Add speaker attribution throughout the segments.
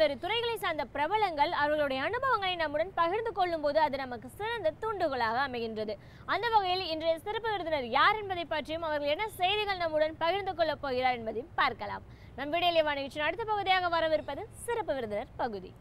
Speaker 1: பல்வேறு துறைகளை சார்ந்த பிரபலங்கள் அவர்களுடைய அனுபவங்களை நம்முடன் பகிர்ந்து கொள்ளும் போது அது நமக்கு சிறந்த தூண்டுகோலாக அமைகின்றது. அந்த வகையில் இன்றைய சிறப்பு விருந்தினர் யார் என்பதை பற்றியும் அவர்கள் என்ன செய்திகள் நம்முடன் பகிர்ந்து கொள்ளப் போகிறார் என்பதையும் பார்க்கலாம். நம் வீடியோவில் நிகழ்ச்சியின் அடுத்த பகுதியாக வரவிருப்பது சிறப்பு விருந்தினர் பகுதி.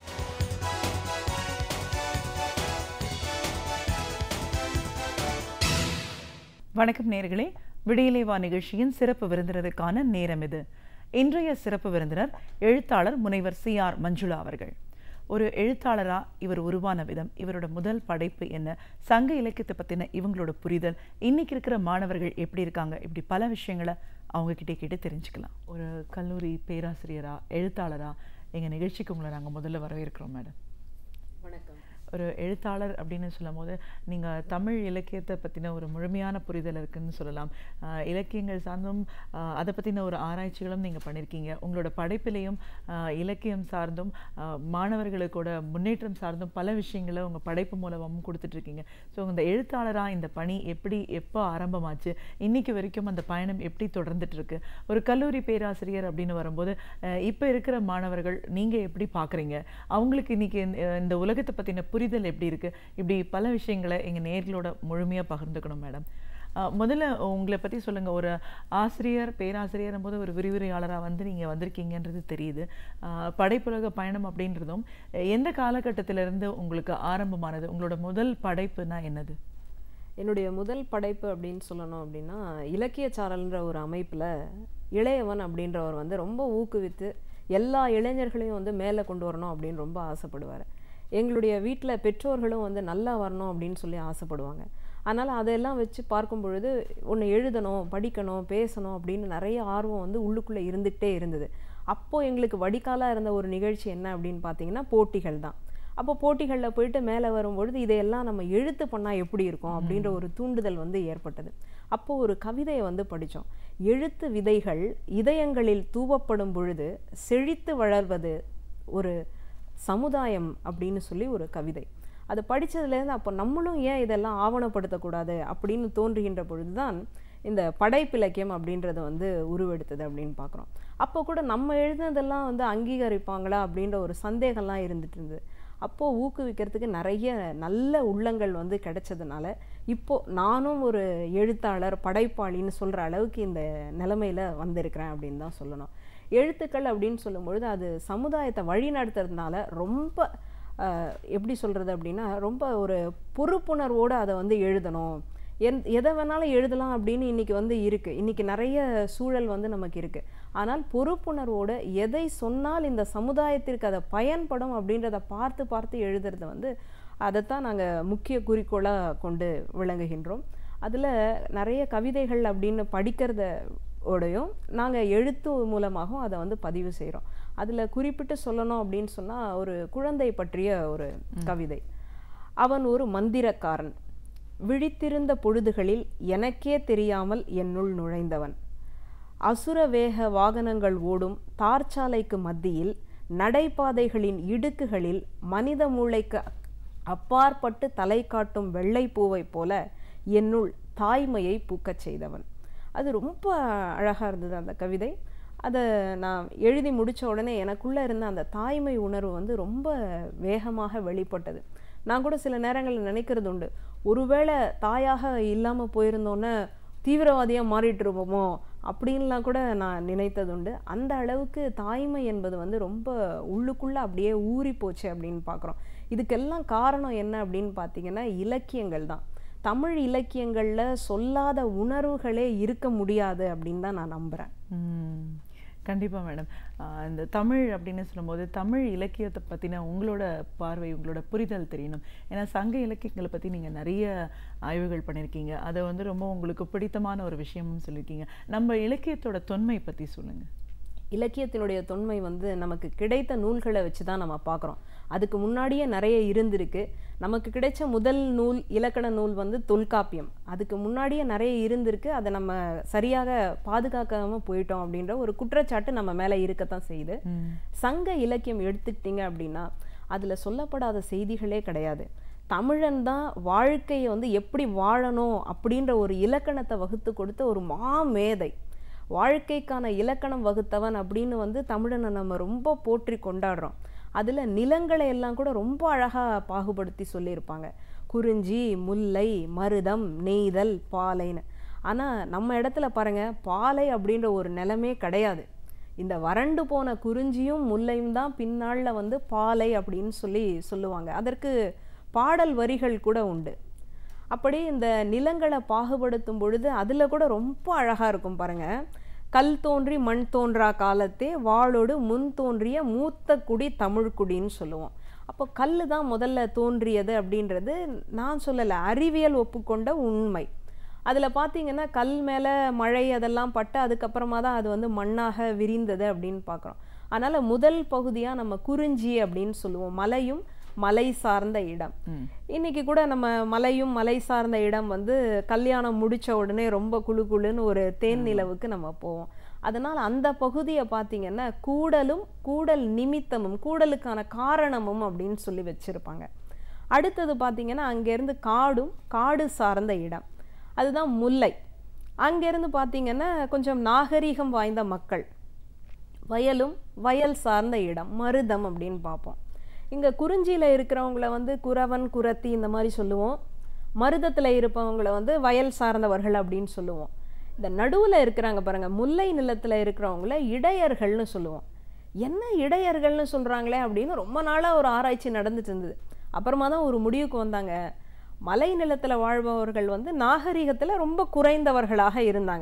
Speaker 2: வணக்கம் நேயர்களே, விடியலேவா நிகழ்ச்சியின் சிறப்பு விருந்தினருக்கான நேரம் இது. இன்றைய சிறப்பு விருந்தினர் எழுத்தாளர் முனைவர் CR மஞ்சுளா அவர்கள். ஒரு எழுத்தாளரா இவர் உருவான விதம், இவரோட முதல் படைப்பு என்ன, சங்க இலக்கியத்தை பற்றின இவங்களோட புரிதல், இன்னைக்கு இருக்கிற மாணவர்கள் எப்படி இருக்காங்க, இப்படி பல விஷயங்களை அவங்க கிட்டே கேட்டு தெரிஞ்சுக்கலாம். ஒரு கல்லூரி பேராசிரியரா, எழுத்தாளரா எங்கள் நிகழ்ச்சிக்கு உங்களை நாங்கள் முதல்ல வரவேற்கிறோம் மேடம்.
Speaker 3: வணக்கம்.
Speaker 2: ஒரு எழுத்தாளர் அப்படின்னு சொல்லும் போது நீங்கள் தமிழ் இலக்கியத்தை பற்றின ஒரு முழுமையான புரிதல் இருக்குதுன்னு சொல்லலாம். இலக்கியங்கள் சார்ந்தும் அதை பற்றின ஒரு ஆராய்ச்சிகளும் நீங்கள் பண்ணியிருக்கீங்க. உங்களோட படைப்பிலையும் இலக்கியம் சார்ந்தும் மாணவர்களுக்கூட முன்னேற்றம் சார்ந்தும் பல விஷயங்களை உங்கள் படைப்பு மூலமும் கொடுத்துட்ருக்கீங்க. ஸோ இந்த எழுத்தாளராக இந்த பணி எப்போ ஆரம்பமாச்சு, இன்றைக்கி வரைக்கும் அந்த பயணம் எப்படி தொடர்ந்துட்டுருக்கு? ஒரு கல்லூரி பேராசிரியர் அப்படின்னு வரும்போது இப்போ இருக்கிற மாணவர்கள் நீங்கள் எப்படி பார்க்குறீங்க? அவங்களுக்கு இன்றைக்கி இந்த உலகத்தை பற்றின புரிதல் எப்படி இருக்குது? இப்படி பல விஷயங்களை எங்கள் நேயர்களோட முழுமையாக பகிர்ந்துக்கணும் மேடம். முதல்ல உங்களை பற்றி சொல்லுங்கள். ஒரு ஆசிரியர் பேராசிரியர் போது ஒரு விரிவுரையாளராக வந்து நீங்கள் வந்திருக்கீங்கன்றது தெரியுது. படைப்புலக பயணம் அப்படின்றதும் எந்த காலகட்டத்திலிருந்து உங்களுக்கு ஆரம்பமானது? உங்களோட முதல் படைப்புனா என்னது?
Speaker 3: என்னுடைய முதல் படைப்பு அப்படின்னு சொல்லணும் அப்படின்னா, இலக்கிய சாரல்ன்ற ஒரு அமைப்பில் இளையவன் அப்படின்றவர் வந்து ரொம்ப ஊக்குவித்து எல்லா இளைஞர்களையும் வந்து மேலே கொண்டு வரணும் அப்படின்னு ரொம்ப ஆசைப்படுவார். எங்களுடைய வீட்டில் பெற்றோர்களும் வந்து நல்லா வரணும் அப்படின்னு சொல்லி ஆசைப்படுவாங்க. அதனால் அதெல்லாம் வச்சு பார்க்கும் பொழுது ஒன்று எழுதணும், படிக்கணும், பேசணும் அப்படின்னு நிறைய ஆர்வம் வந்து உள்ளுக்குள்ளே இருந்துகிட்டே இருந்தது. அப்போது எங்களுக்கு வடிகாலாக இருந்த ஒரு நிகழ்ச்சி என்ன அப்படின்னு பார்த்தீங்கன்னா போட்டிகள் தான். அப்போ போட்டிகளில் போயிட்டு மேலே வரும்பொழுது இதையெல்லாம் நம்ம எழுத்து பண்ணால் எப்படி இருக்கும் அப்படின்ற ஒரு தூண்டுதல் வந்து ஏற்பட்டது. அப்போது ஒரு கவிதையை வந்து படித்தோம். எழுத்து விதைகள் இதயங்களில் தூவப்படும் பொழுது செழித்து வளர்வது ஒரு சமுதாயம் அப்படின்னு சொல்லி ஒரு கவிதை. அதை படித்ததுலேருந்து அப்போ நம்மளும் ஏன் இதெல்லாம் ஆவணப்படுத்தக்கூடாது அப்படின்னு தோன்றுகின்ற பொழுது தான் இந்த படைப்பிலக்கியம் அப்படின்றது வந்து உருவெடுத்தது அப்படின்னு பார்க்குறோம். அப்போ கூட நம்ம எழுதுனதெல்லாம் வந்து அங்கீகரிப்பாங்களா அப்படின்ற ஒரு சந்தேகம்லாம் இருந்துட்டு இருந்தது. அப்போது ஊக்குவிக்கிறதுக்கு நிறைய நல்ல உள்ளங்கள் வந்து கிடைச்சதுனால இப்போது நானும் ஒரு எழுத்தாளர், படைப்பாளின்னு சொல்கிற அளவுக்கு இந்த நிலைமையில் வந்திருக்கிறேன் அப்படின்னு தான் சொல்லணும். எழுத்துக்கள் அப்படின்னு சொல்லும்பொழுது அது சமுதாயத்தை வழி நடத்துறதுனால ரொம்ப எப்படி சொல்கிறது அப்படின்னா, ரொம்ப ஒரு பொறுப்புணர்வோடு அதை வந்து எழுதணும். எதை வேணாலும் எழுதலாம் அப்படின்னு இன்றைக்கி வந்து இருக்குது. இன்றைக்கி நிறைய சூழல் வந்து நமக்கு இருக்குது. ஆனால் பொறுப்புணர்வோடு எதை சொன்னால் இந்த சமுதாயத்திற்கு அதை பயன்படும் அப்படின்றத பார்த்து பார்த்து எழுதுறது வந்து அதைத்தான் நாங்கள் முக்கிய குறிக்கோளாக கொண்டு விளங்குகின்றோம். அதில் நிறைய கவிதைகள் அப்படின்னு படிக்கிறத ஓடையும் நாங்கள் எழுத்து மூலமாகவும் அதை வந்து பதிவு செய்கிறோம். அதில் குறிப்பிட்டு சொல்லணும் அப்படின்னு சொன்னால், ஒரு குழந்தை பற்றிய ஒரு கவிதை. அவன் ஒரு மந்திரக்காரன், விழித்திருந்த பொழுதுகளில் எனக்கே தெரியாமல் என்னுள் நுழைந்தவன். அசுர வேக வாகனங்கள் ஓடும் தார்ச்சாலைக்கு மத்தியில் நடைபாதைகளின் இடுக்குகளில் மனித மூளைக்கு அப்பாற்பட்டு தலை காட்டும் வெள்ளை பூவை போல என்னுள் தாய்மையை பூக்கச் செய்தவன். அது ரொம்ப அழகாக இருந்தது அந்த கவிதை. அதை நான் எழுதி முடித்த உடனே எனக்குள்ளே இருந்த அந்த தாய்மை உணர்வு வந்து ரொம்ப வேகமாக வெளிப்பட்டது. நான் கூட சில நேரங்களில் நினைக்கிறது உண்டு, ஒருவேளை தாயாக இல்லாமல் போயிருந்தோன்னே தீவிரவாதியாக மாறிட்டு இருப்போமோ அப்படின்லாம் கூட நான் நினைத்தது உண்டு. அந்த அளவுக்கு தாய்மை என்பது வந்து ரொம்ப உள்ளுக்குள்ளே அப்படியே ஊறி போச்சு அப்படின்னு பார்க்குறோம். இதுக்கெல்லாம் காரணம் என்ன அப்படின்னு பார்த்தீங்கன்னா இலக்கியங்கள் தான். தமிழ் இலக்கியங்களில் சொல்லாத உணர்வுகளே இருக்க முடியாது அப்படின்னு தான் நான் நம்புகிறேன்.
Speaker 2: கண்டிப்பாக மேடம். இந்த தமிழ் அப்படின்னு சொல்லும்போது தமிழ் இலக்கியத்தை பற்றின உங்களோட பார்வை, உங்களோட புரிதல் தெரியணும். ஏன்னா சங்க இலக்கியங்களை பற்றி நீங்கள் நிறைய ஆய்வுகள் பண்ணியிருக்கீங்க. அதை வந்து ரொம்ப உங்களுக்கு பிடித்தமான ஒரு விஷயமும் சொல்லியிருக்கீங்க. நம்ம இலக்கியத்தோட தொன்மை பற்றி சொல்லுங்கள்.
Speaker 3: இலக்கியத்தினுடைய தொன்மை வந்து நமக்கு கிடைத்த நூல்களை வச்சு தான் நம்ம பார்க்குறோம். அதுக்கு முன்னாடியே நிறைய இருந்திருக்கு. நமக்கு கிடைச்ச முதல் நூல், இலக்கண நூல் வந்து தொல்காப்பியம். அதுக்கு முன்னாடியே நிறைய இருந்திருக்கு. அதை நம்ம சரியாக பாதுகாக்காமல் போயிட்டோம் அப்படின்ற ஒரு குற்றச்சாட்டு நம்ம மேலே இருக்கத்தான் செய்யுது. சங்க இலக்கியம் எடுத்துக்கிட்டிங்க அப்படின்னா அதில் சொல்லப்படாத செய்திகளே கிடையாது. தமிழன் தான் வாழ்க்கையை வந்து எப்படி வாழணும் அப்படின்ற ஒரு இலக்கணத்தை வகுத்து கொடுத்த ஒரு மாமேதை. வாழ்க்கைக்கான இலக்கணம் வகுத்தவன் அப்படின்னு வந்து தமிழனை நம்ம ரொம்ப போற்றி கொண்டாடுறோம். அதில் நிலங்களை எல்லாம் கூட ரொம்ப அழகாக பாகுபடுத்தி சொல்லியிருப்பாங்க. குறிஞ்சி, முல்லை, மருதம், நெய்தல், பாலைன்னு. ஆனால் நம்ம இடத்துல பாருங்கள், பாலை அப்படின்ற ஒரு நிலமே கிடையாது. இந்த வறண்டு போன குறிஞ்சியும் முல்லையும் தான் பின்னாளில் வந்து பாலை அப்படின்னு சொல்லுவாங்க. அதற்கு பாடல் வரிகள் கூட உண்டு. அப்படி இந்த நிலங்களை பாகுபடுத்தும் பொழுது அதில் கூட ரொம்ப அழகாக இருக்கும் பாருங்கள். கல் தோன்றி மண் தோன்றா காலத்தே வாளோடு முன் தோன்றிய மூத்த குடி தமிழ்குடின்னு சொல்லுவோம். அப்போ கல் தான் முதல்ல தோன்றியது அப்படின்றது நான் சொல்லலை, அறிவியல் ஒப்புக்கொண்ட உண்மை. அதில் பார்த்தீங்கன்னா கல் மேலே மழை அதெல்லாம் பட்டு அதுக்கப்புறமா தான் அது வந்து மண்ணாக விரிந்தது அப்படின்னு பார்க்குறோம். அதனால் முதல் பகுதியாக நம்ம குறிஞ்சி அப்படின்னு சொல்லுவோம். மலையும் மலை சார்ந்த இடம். இன்னைக்கு கூட நம்ம மலையும் மலை சார்ந்த இடம் வந்து கல்யாணம் முடிச்ச உடனே ரொம்ப குழு குழுன்னு ஒரு தேன் நிலவுக்கு நம்ம போவோம். அதனால் அந்த பகுதியை பார்த்தீங்கன்னா கூடலும் கூடல் நிமித்தமும் கூடலுக்கான காரணமும் அப்படின்னு சொல்லி வச்சிருப்பாங்க. அடுத்தது பார்த்தீங்கன்னா அங்கேருந்து காடும் காடு சார்ந்த இடம், அதுதான் முல்லை. அங்கேருந்து பார்த்தீங்கன்னா கொஞ்சம் நாகரீகம் வாய்ந்த மக்கள், வயலும் வயல் சார்ந்த இடம் மருதம் அப்படின்னு பார்ப்போம். இங்கே குறிஞ்சியில் இருக்கிறவங்கள வந்து குறவன் குறத்தி இந்த மாதிரி சொல்லுவோம். மருதத்தில் இருப்பவங்களை வந்து வயல் சார்ந்தவர்கள் அப்படின்னு சொல்லுவோம். இந்த நடுவில் இருக்கிறாங்க பாருங்கள், முல்லை நிலத்தில் இருக்கிறவங்கள இடையர்கள்னு சொல்லுவோம். என்ன இடையர்கள்னு சொல்கிறாங்களே அப்படின்னு ரொம்ப நாளாக ஒரு ஆராய்ச்சி நடந்துட்டு இருந்தது. அப்புறமா தான் ஒரு முடிவுக்கு வந்தாங்க, மலை நிலத்தில் வாழ்பவர்கள் வந்து நாகரிகத்தில் ரொம்ப குறைந்தவர்களாக இருந்தாங்க.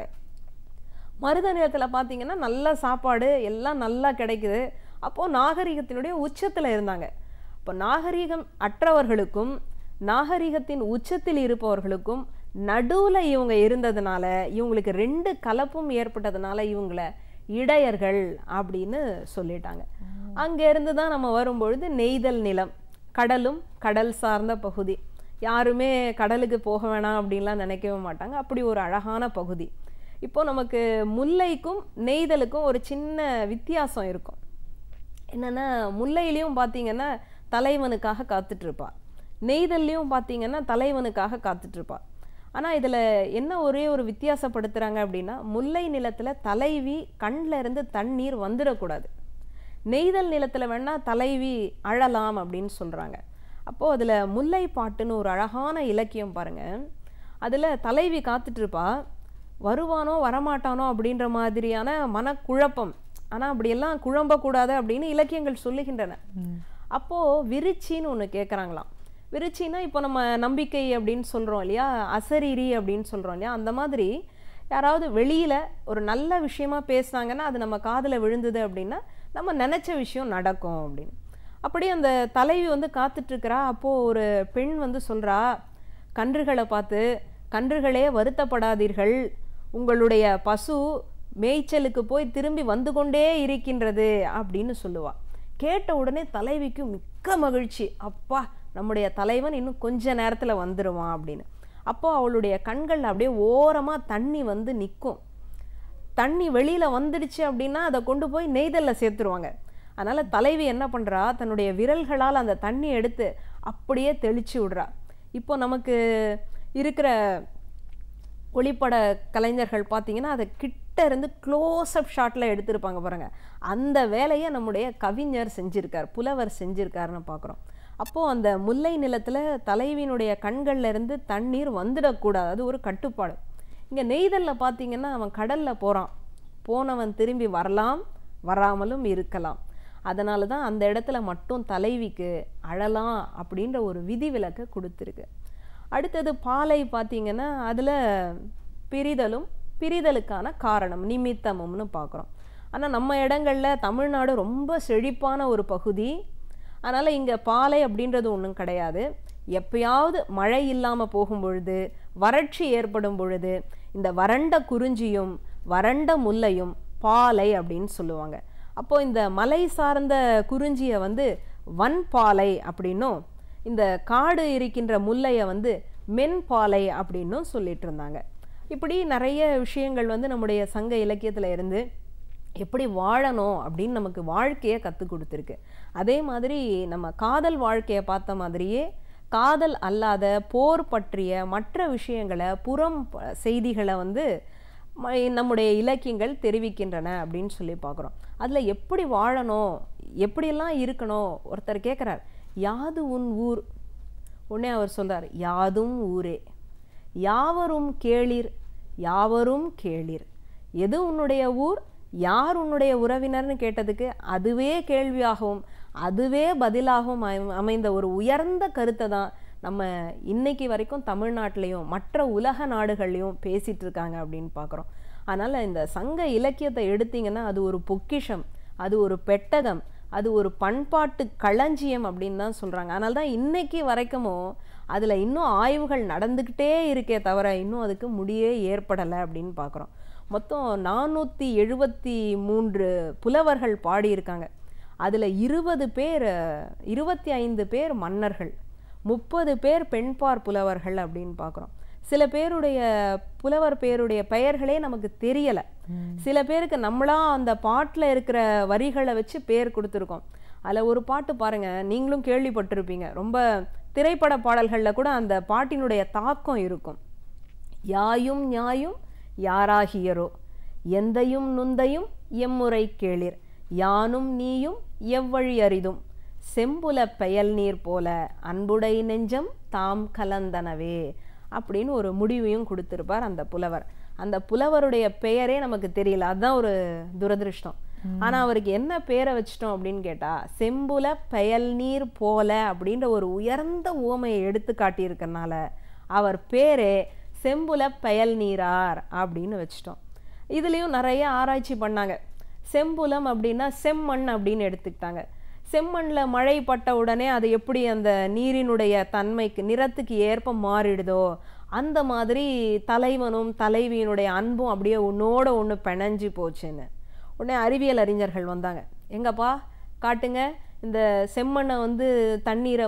Speaker 3: மருத நிலத்தில் பார்த்தீங்கன்னா நல்ல சாப்பாடு எல்லாம் நல்லா கிடைக்குது. அப்போது நாகரிகத்தினுடைய உச்சத்தில் இருந்தாங்க. இப்போ நாகரிகம் அற்றவர்களுக்கும் நாகரிகத்தின் உச்சத்தில் இருப்பவர்களுக்கும் நடுவில் இவங்க இருந்ததுனால இவங்களுக்கு ரெண்டு கலப்பும் ஏற்பட்டதுனால இவங்கள இடையர்கள் அப்படின்னு சொல்லிட்டாங்க. அங்கேருந்து தான் நம்ம வரும்பொழுது நெய்தல் நிலம், கடலும் கடல் சார்ந்த பகுதி. யாருமே கடலுக்கு போக வேணாம் அப்படின்லாம் நினைக்கவே மாட்டாங்க. அப்படி ஒரு அழகான பகுதி. இப்போ நமக்கு முல்லைக்கும் நெய்தலுக்கும் ஒரு சின்ன வித்தியாசம் இருக்கும். என்னென்னா முல்லையிலையும் பார்த்தீங்கன்னா தலைவனுக்காக காத்துட்ருப்பா, நெய்தல்லையும் பார்த்தீங்கன்னா தலைவனுக்காக காத்துட்ருப்பா. ஆனால் இதில் என்ன ஒரே ஒரு வித்தியாசப்படுத்துகிறாங்க அப்படின்னா, முல்லை நிலத்தில் தலைவி கண்ணில் இருந்து தண்ணீர் வந்துடக்கூடாது. நெய்தல் நிலத்தில் வேணால் தலைவி அழலாம் அப்படின்னு சொல்கிறாங்க. அப்போது அதில் முல்லை பாட்டுன்னு ஒரு அழகான இலக்கியம் பாருங்கள். அதில் தலைவி காத்துட்ருப்பா, வருவானோ வரமாட்டானோ அப்படின்ற மாதிரியான மனக்குழப்பம். ஆனால் அப்படியெல்லாம் குழம்பக்கூடாது அப்படின்னு இலக்கியங்கள் சொல்லுகின்றன. அப்போது விருச்சின்னு ஒன்று கேட்குறாங்களாம். விருச்சின்னா இப்போ நம்ம நம்பிக்கை அப்படின்னு சொல்கிறோம் இல்லையா, அசரீரி அப்படின்னு சொல்கிறோம் இல்லையா, அந்த மாதிரி யாராவது வெளியில் ஒரு நல்ல விஷயமா பேசுனாங்கன்னா அது நம்ம காதில் விழுந்தது அப்படின்னா நம்ம நினச்ச விஷயம் நடக்கும் அப்படின்னு. அப்படியே அந்த தலைவி வந்து காத்துட்ருக்கிறா. அப்போது ஒரு பெண் வந்து சொல்கிறா, கன்றுகளை பார்த்து, கன்றுகளே வருத்தப்படாதீர்கள், உங்களுடைய பசு மேய்ச்சலுக்கு போய் திரும்பி வந்து கொண்டே இருக்கின்றது அப்படின்னு சொல்லுவாள். கேட்ட உடனே தலைவிக்கு மிக்க மகிழ்ச்சி, அப்பா நம்முடைய தலைவன் இன்னும் கொஞ்ச நேரத்தில் வந்துடுவான் அப்படின்னு. அப்போ அவளுடைய கண்கள் அப்படியே ஓரமாக தண்ணி வந்து நிற்கும். தண்ணி வெளியில் வந்துடுச்சு அப்படின்னா அதை கொண்டு போய் நெய்தலில் சேர்த்துருவாங்க. அதனால் தலைவி என்ன பண்ணுறா, தன்னுடைய விரல்களால் அந்த தண்ணி எடுத்து அப்படியே தெளிச்சு விடுறா. இப்போ நமக்கு இருக்கிற ஒளிப்பட கலைஞர்கள் பார்த்தீங்கன்னா அதை கிட்ட இருந்து க்ளோஸ்அப் ஷாட்டில் எடுத்திருப்பாங்க பாருங்கள். அந்த வேலையை நம்முடைய கவிஞர் செஞ்சுருக்கார், புலவர் செஞ்சுருக்காருன்னு பார்க்குறோம். அப்போது அந்த முல்லை நிலத்தில் தலைவியினுடைய கண்களில் இருந்து தண்ணீர் வந்துடக்கூடாது, அது ஒரு கட்டுப்பாடு. இங்கே நெய்தலில் பார்த்தீங்கன்னா அவன் கடலில் போகிறான், போனவன் திரும்பி வரலாம் வராமலும் இருக்கலாம். அதனால தான் அந்த இடத்துல மட்டும் தலைவிக்கு அழலாம் அப்படின்ற ஒரு விதிவிலக்கை கொடுத்துருக்கு. அடுத்தது பாலை பார்த்தீங்கன்னா அதில் பிரிதலும் பிரிதலுக்கான காரணம் நிமித்தமும்னு பார்க்குறோம். ஆனால் நம்ம இடங்களில் தமிழ்நாடு ரொம்ப செழிப்பான ஒரு பகுதி. அதனால் இங்கே பாலை அப்படின்றது ஒன்றும் கிடையாது. எப்பயாவது மழை இல்லாமல் போகும் பொழுது, வறட்சி ஏற்படும் பொழுது இந்த வறண்ட குறிஞ்சியும் வறண்ட முல்லையும் பாலை அப்படின்னு சொல்லுவாங்க. அப்போது இந்த மலை சார்ந்த குறிஞ்சியை வந்து வன்பாலை அப்படின்னும், இந்த காடு இருக்கின்ற முல்லையை வந்து மென்பாலை அப்படின்னும் சொல்லிட்டு இருந்தாங்க. இப்படி நிறைய விஷயங்கள் வந்து நம்முடைய சங்க இலக்கியத்தில் இருந்து எப்படி வாழணும் அப்படின்னு நமக்கு வாழ்க்கையை கற்றுக் கொடுத்துருக்கு. அதே மாதிரி நம்ம காதல் வாழ்க்கையை பார்த்த மாதிரியே காதல் அல்லாத போர் பற்றிய மற்ற விஷயங்களை, புறம் செய்திகளை வந்து நம்முடைய இலக்கியங்கள் தெரிவிக்கின்றன அப்படின்னு சொல்லி பார்க்குறோம். அதில் எப்படி வாழணும், எப்படியெல்லாம் இருக்கணும், ஒருத்தர் கேட்குறார், யாது உன் ஊர்? உடனே அவர் சொல்கிறார், யாதும் ஊரே, யாவரும் கேளிர், யாவரும் கேளிர். எது உன்னுடைய ஊர், யார் உன்னுடைய உறவினர்னு கேட்டதுக்கு அதுவே கேள்வியாகவும் அதுவே பதிலாகவும் அமைந்த ஒரு உயர்ந்த கருத்தை தான் நம்ம இன்னைக்கு வரைக்கும் தமிழ்நாட்டிலையும் மற்ற உலக நாடுகள்லையும் பேசிகிட்டு இருக்காங்க அப்படின்னு பார்க்குறோம். அதனால் இந்த சங்க இலக்கியத்தை எடுத்திங்கன்னா அது ஒரு பொக்கிஷம், அது ஒரு பெட்டகம், அது ஒரு பண்பாட்டு களஞ்சியம் அப்படின்னு தான் சொல்கிறாங்க. அதனால தான் இன்னைக்கு வரைக்கும் அதில் இன்னும் ஆய்வுகள் நடந்துக்கிட்டே இருக்கே தவிர இன்னும் அதுக்கு முடியே ஏற்படலை அப்படின்னு பார்க்குறோம். மொத்தம் 473 புலவர்கள் பாடியிருக்காங்க. அதில் 25 பேர் மன்னர்கள், 30 பேர் பெண்பார் புலவர்கள் அப்படின்னு பார்க்குறோம். சில பேருடைய புலவர் பேருடைய பெயர்களே நமக்கு தெரியலை. சில பேருக்கு நம்மளா அந்த பாட்டில் இருக்கிற வரிகளை வச்சு பேர் கொடுத்துருக்கோம். அதில் ஒரு பாட்டு பாருங்க, நீங்களும் கேள்விப்பட்டிருப்பீங்க, ரொம்ப திரைப்பட பாடல்களில் கூட அந்த பாட்டினுடைய தாக்கம் இருக்கும். யாயும் ஞாயும் யாராகியரோ, எந்தையும் நுந்தையும் எம்முறை கேளிர், யானும் நீயும் எவ்வழி அரிதும், செம்புல பெயல் நீர் போல அன்புடை நெஞ்சம் தாம் கலந்தனவே அப்படின்னு ஒரு முடிவையும் கொடுத்திருப்பார் அந்த புலவர். அந்த புலவருடைய பெயரே நமக்கு தெரியல, அதுதான் ஒரு துரதிருஷ்டம். ஆனா அவருக்கு என்ன பேரை வச்சிட்டோம் அப்படின்னு கேட்டா, செம்புல பெயல் நீர் போல அப்படின்ற ஒரு உயர்ந்த உவமையை எடுத்து காட்டியிருக்கனால அவர் பேரே செம்புல பெயல் நீரார் அப்படின்னு வச்சிட்டோம். இதுலேயும் நிறைய ஆராய்ச்சி பண்ணாங்க. செம்புலம் அப்படின்னா செம்மண் அப்படின்னு எடுத்துக்கிட்டாங்க. செம்மண்ணில் மழை பட்ட உடனே அது எப்படி அந்த நீரினுடைய தன்மைக்கு நிறத்துக்கு ஏற்ப மாறிடுதோ அந்த மாதிரி தலைவனும் தலைவியினுடைய அன்பும் அப்படியே ஒன்னோட ஒன்று பிணைஞ்சு போச்சுன்னு உடனே அறிவியல் அறிஞர்கள் வந்தாங்க. எங்கப்பா காட்டுங்க, இந்த செம்மண்ணை தண்ணீரை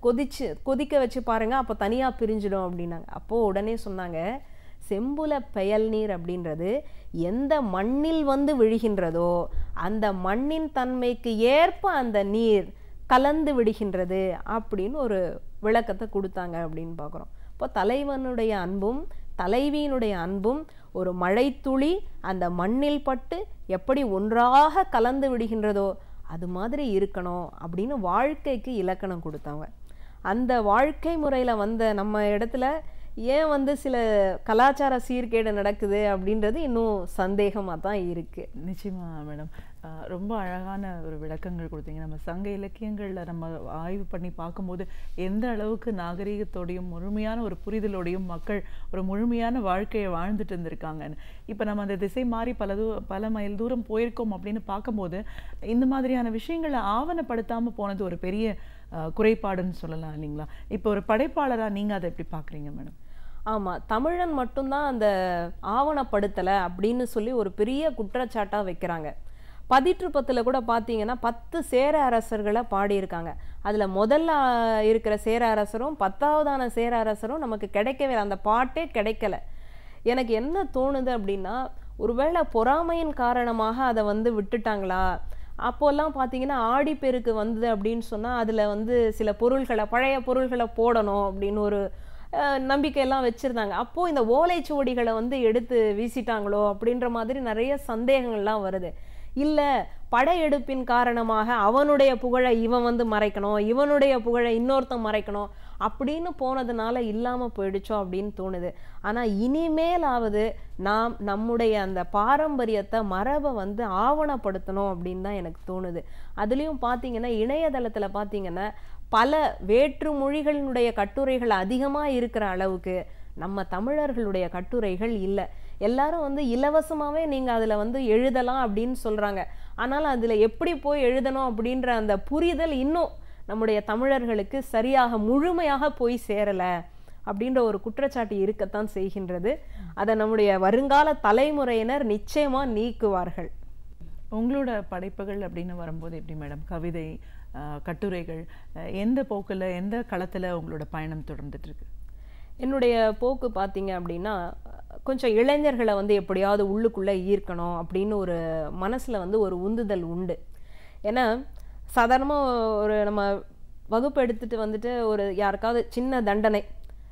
Speaker 3: கொதிக்க வச்சு பாருங்க, அப்போ தனியாக பிரிஞ்சிடும் அப்படின்னாங்க. அப்போது உடனே சொன்னாங்க, செம்புல பெயல் நீர் அப்படின்றது எந்த மண்ணில் விழுகின்றதோ அந்த மண்ணின் தன்மைக்கு ஏற்ப அந்த நீர் கலந்து விடுகின்றது அப்படின்னு ஒரு விளக்கத்தை கொடுத்தாங்க அப்படின்னு பார்க்குறோம். இப்போ தலைவனுடைய அன்பும் தலைவியினுடைய அன்பும் ஒரு மழைத்துளி அந்த மண்ணில் பட்டு எப்படி ஒன்றாக கலந்து விடுகின்றதோ அது மாதிரி இருக்கணும் அப்படின்னு வாழ்க்கைக்கு இலக்கணம் கொடுத்தாங்க. அந்த வாழ்க்கை முறையில் நம்ம இடத்துல ஏன் சில கலாச்சார சீர்கேடு நடக்குது அப்படின்றது இன்னும் சந்தேகமாக தான் இருக்குது.
Speaker 2: நிச்சயமாக மேடம், ரொம்ப அழகான ஒரு விளக்கங்கள் கொடுத்தீங்க. நம்ம சங்க இலக்கியங்களில் நம்ம ஆய்வு பண்ணி பார்க்கும்போது எந்த அளவுக்கு நாகரீகத்தோடையும் முழுமையான ஒரு புரிதலோடையும் மக்கள் ஒரு முழுமையான வாழ்க்கையை வாழ்ந்துட்டு இருந்திருக்காங்கன்னு. இப்போ நம்ம அந்த திசை மாறி பல மைல் தூரம் போயிருக்கோம் அப்படின்னு பார்க்கும்போது இந்த மாதிரியான விஷயங்களை ஆவணப்படுத்தாமல் போனது ஒரு பெரிய குறைபாடுன்னு சொல்லலாம் இல்லைங்களா? இப்போ ஒரு படைப்பாளராக நீங்கள் அதை எப்படி பார்க்குறீங்க மேடம்?
Speaker 3: ஆமாம், தமிழன் மட்டும்தான் அந்த ஆவணப்படுத்தலை அப்படின்னு சொல்லி ஒரு பெரிய குற்றச்சாட்டாக வைக்கிறாங்க. பதிற்றுப்பத்தில் கூட பார்த்தீங்கன்னா 10 சேர அரசர்களை பாடியிருக்காங்க. அதில் முதல்ல இருக்கிற சேர அரசரும் 10ஆவதான சேர அரசரும் நமக்கு கிடைக்கவே, அந்த பாட்டே கிடைக்கல. எனக்கு என்ன தோணுது அப்படின்னா, ஒருவேளை பொறாமையின் காரணமாக அதை விட்டுட்டாங்களா? அப்போல்லாம் பார்த்தீங்கன்னா ஆடிப்பெருக்கு வந்தது அப்படின்னு சொன்னால் அதில் சில பொருள்களை பழைய பொருள்களை போடணும் அப்படின்னு ஒரு நம்பிக்கையெல்லாம் வச்சுருந்தாங்க. அப்போது இந்த ஓலைச்சுவடிகளை எடுத்து வீசிட்டாங்களோ அப்படின்ற மாதிரி நிறைய சந்தேகங்கள்லாம் வருது. இல்லை, படையெடுப்பின் காரணமாக அவனுடைய புகழை இவன் மறைக்கணும், இவனுடைய புகழை இன்னொருத்தன் மறைக்கணும் அப்படின்னு போனதுனால இல்லாமல் போயிடுச்சோ அப்படின்னு தோணுது. ஆனால் இனிமேலாவது நாம் நம்முடைய அந்த பாரம்பரியத்தை மரபை ஆவணப்படுத்தணும் அப்படின்னு தான் எனக்கு தோணுது. அதுலேயும் பார்த்தீங்கன்னா இணையதளத்தில் பார்த்தீங்கன்னா பல வேற்று மொழிகளினுடைய கட்டுரைகள் அதிகமாக இருக்கிற அளவுக்கு நம்ம தமிழர்களுடைய கட்டுரைகள் இல்லை. எல்லாரும் இலவசமாகவே நீங்கள் அதில் எழுதலாம் அப்படின்னு சொல்கிறாங்க. ஆனால் அதில் எப்படி போய் எழுதணும் அப்படின்ற அந்த புரிதல் இன்னும் நம்முடைய தமிழர்களுக்கு சரியாக முழுமையாக போய் சேரலை அப்படின்ற ஒரு குற்றச்சாட்டு இருக்கத்தான் செய்கின்றது. அதை நம்முடைய வருங்கால தலைமுறையினர் நிச்சயமாக நீக்குவார்கள்.
Speaker 2: உங்களோட படைப்புகள் அப்படின்னு வரும்போது எப்படி மேடம், கவிதை, கட்டுரைகள், எந்த போக்கில் எந்த களத்தில் உங்களோட பயணம் தொடர்ந்துட்டுருக்கு?
Speaker 3: என்னுடைய போக்கு பார்த்தீங்க அப்படின்னா, கொஞ்சம் இளைஞர்களை எப்படியாவது உள்ளுக்குள்ளே ஈர்க்கணும் அப்படின்னு ஒரு மனசில் ஒரு உந்துதல் உண்டு. ஏன்னா சாதாரணமாக ஒரு நம்ம வகுப்பு எடுத்துகிட்டு ஒரு யாருக்காவது சின்ன தண்டனை,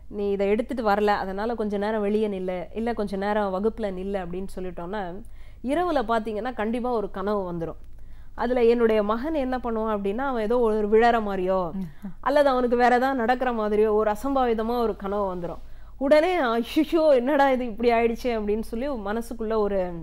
Speaker 3: நீ இதை எடுத்துகிட்டு வரல, அதனால் கொஞ்சம் நேரம் வெளியே நில்லு, இல்லை கொஞ்சம் நேரம் வகுப்பில் நில்லு அப்படின்னு சொல்லிட்டோன்னா இரவில் பார்த்தீங்கன்னா கண்டிப்பாக ஒரு கனவு வந்துடும். அதில் என்னுடைய மகன் என்ன பண்ணுவான் அப்படின்னா, அவன் ஏதோ ஒரு விழற மாதிரியோ அல்லது அவனுக்கு வேற ஏதாவது நடக்கிற மாதிரியோ ஒரு அசம்பாவிதமாக ஒரு கனவு வந்துடும். உடனே ஐயோ என்னடா இது இப்படி ஆயிடுச்சு அப்படின்னு சொல்லி மனசுக்குள்ளே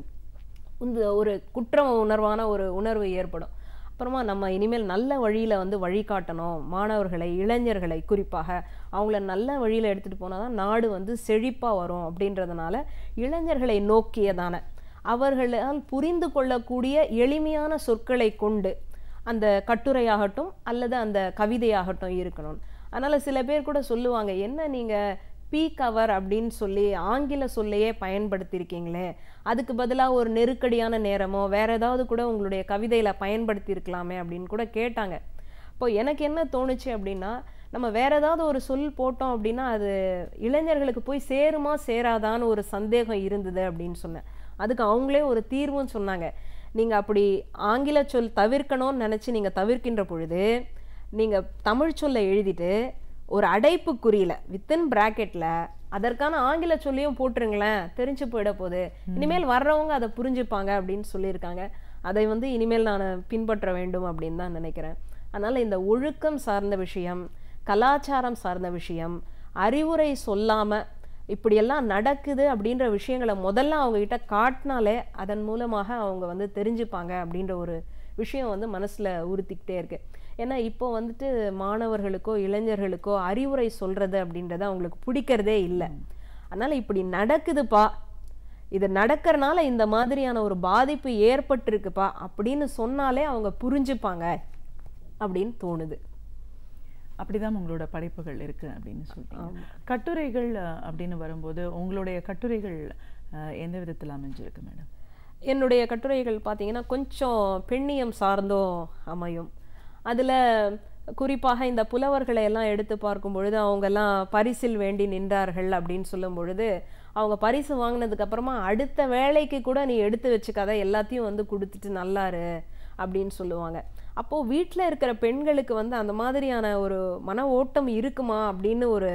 Speaker 3: ஒரு குற்ற உணர்வான ஒரு உணர்வு ஏற்படும். அப்புறமா நம்ம இனிமேல் நல்ல வழியில் வந்து வழிகாட்டணும், மாணவர்களை இளைஞர்களை குறிப்பாக அவங்கள நல்ல வழியில் எடுத்துகிட்டு போனால் தான் நாடு வந்து செழிப்பாக வரும் அப்படின்றதுனால இளைஞர்களை நோக்கியதான அவர்களால் புரிந்து கொள்ளக்கூடிய எளிமையான சொற்களை கொண்டு அந்த கட்டுரையாகட்டும் அல்லது அந்த கவிதையாகட்டும் இருக்கணும். அதனால் சில பேர் கூட சொல்லுவாங்க, என்ன நீங்கள் பீக் அவர் அப்படின்னு சொல்லி ஆங்கில சொல்லையே பயன்படுத்தியிருக்கீங்களே, அதுக்கு பதிலாக ஒரு நெருக்கடியான நேரமோ வேற ஏதாவது கூட உங்களுடைய கவிதையில் பயன்படுத்தியிருக்கலாமே அப்படின்னு கூட கேட்டாங்க. இப்போ எனக்கு என்ன தோணுச்சு அப்படின்னா, நம்ம வேற ஏதாவது ஒரு சொல் போட்டோம் அப்படின்னா அது இளைஞர்களுக்கு போய் சேருமா சேராதான்னு ஒரு சந்தேகம் இருந்தது அப்படின்னு சொன்னேன். அதுக்கு அவங்களே ஒரு தீர்வும் சொன்னாங்க. நீங்கள் அப்படி ஆங்கில சொல் தவிர்க்கணும்னு நினச்சி நீங்கள் தவிர்க்கின்ற பொழுது நீங்கள் தமிழ் சொல்லை எழுதிட்டு ஒரு அடைப்புக்குறியில் வித்தின் பிராக்கெட்டில் அதற்கான ஆங்கில சொல்லியும் போட்டுருங்களேன், தெரிஞ்சு போயிட போகுது, இனிமேல் வர்றவங்க அதை புரிஞ்சுப்பாங்க அப்படின்னு சொல்லியிருக்காங்க. அதை வந்து இனிமேல் நான் பின்பற்ற வேண்டும் அப்படின்னு தான் நினைக்கிறேன். அதனால் இந்த ஒழுக்கம் சார்ந்த விஷயம், கலாச்சாரம் சார்ந்த விஷயம், அறிவுரை சொல்லாமல் இப்படியெல்லாம் நடக்குது அப்படின்ற விஷயங்களை முதல்ல அவங்ககிட்ட காட்டினாலே அதன் மூலமாக அவங்க வந்து தெரிஞ்சுப்பாங்க அப்படின்ற ஒரு விஷயம் வந்து மனசில் உறுத்திக்கிட்டே இருக்கு. ஏன்னா இப்போ வந்துட்டு மாணவர்களுக்கோ இளைஞர்களுக்கோ அறிவுரை சொல்கிறது அப்படின்றது அவங்களுக்கு பிடிக்கிறதே இல்லை. அதனால் இப்படி நடக்குதுப்பா, இது நடக்கிறனால இந்த மாதிரியான ஒரு பாதிப்பு ஏற்பட்டிருக்குப்பா அப்படின்னு சொன்னாலே அவங்க புரிஞ்சுப்பாங்க அப்படின்னு தோணுது.
Speaker 2: அப்படிதான் உங்களோட படைப்புகள் இருக்கு அப்படின்னு சொல்றீங்க. கட்டுரைகள் அப்படின்னு வரும்போது உங்களுடைய கட்டுரைகள் எந்த விதத்தில் அமைஞ்சிருக்கு மேடம்?
Speaker 3: என்னுடைய கட்டுரைகள் பார்த்தீங்கன்னா கொஞ்சம் பெண்ணியம் சார்ந்தும் அமையும். அதில் குறிப்பாக இந்த புலவர்களை எல்லாம் எடுத்து பார்க்கும் பொழுது அவங்கெல்லாம் பரிசில் வேண்டி நின்றார்கள் அப்படின்னு சொல்லும் பொழுது அவங்க பரிசு வாங்கினதுக்கு அப்புறமா அடுத்த வேலைக்கு கூட நீ எடுத்து வச்சுக்காத, எல்லாத்தையும் வந்து கொடுத்துட்டு நல்லாரு அப்படின்னு சொல்லுவாங்க. அப்போது வீட்டில் இருக்கிற பெண்களுக்கு வந்து அந்த மாதிரியான ஒரு மன ஓட்டம் இருக்குமா அப்படின்னு ஒரு